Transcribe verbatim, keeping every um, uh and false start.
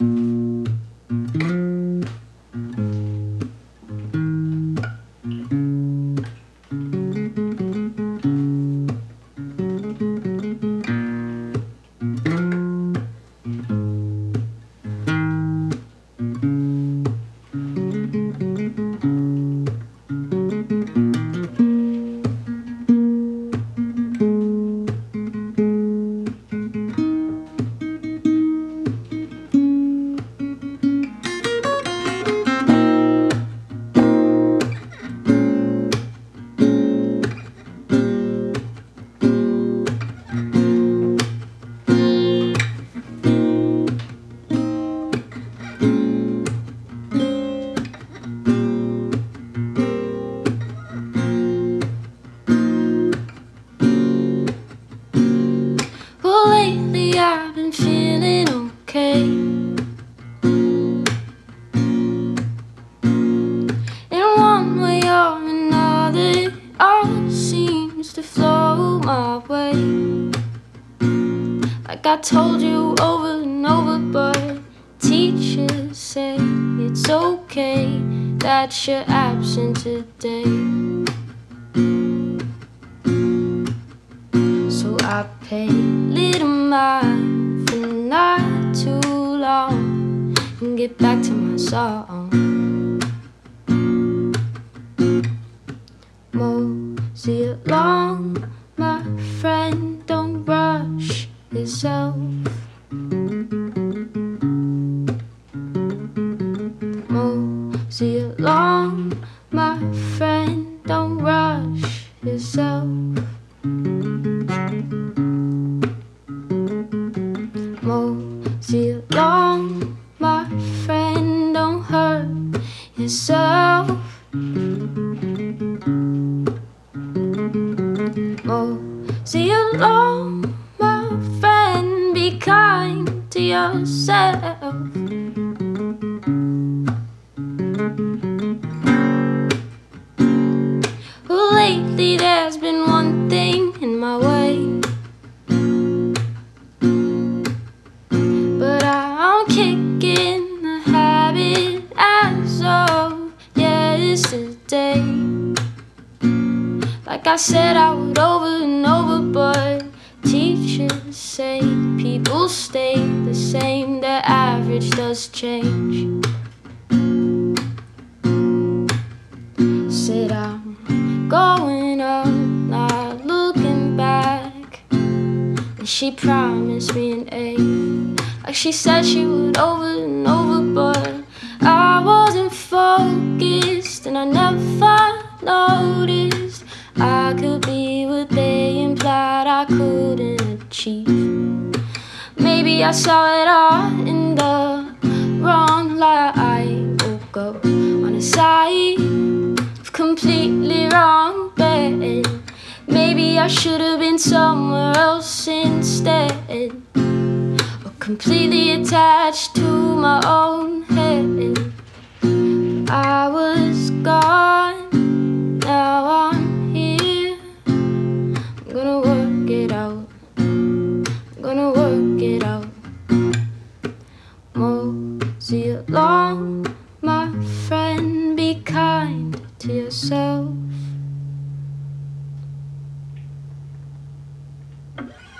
I told you over and over, but teachers say it's okay that you're absent today. So I pay little mind for not too long and get back to my song. Mosey along, my friend, don't rush yourself. Mosey along, my friend, don't rush yourself. Mosey along, my friend, don't hurt yourself. Mosey along, my friend, be kind to yourself. Well, lately there's been one thing in my way, but I'm kicking the habit as of yesterday. Like I said I would over and over, but teachers say people stay the same, their average does change. Said I'm going up, not looking back, and she promised me an A, like she said she would over and over, but I wasn't focused and I never noticed I could be what they implied I couldn't achieve. Maybe I saw it all in the wrong light. I woke up on a side of completely wrong bed. Maybe I should have been somewhere else instead, or completely attached to my own head. I was gone, now I'm here. I'm gonna work it out, I'm gonna work it out. Mosey along, my friend, be kind to yourself.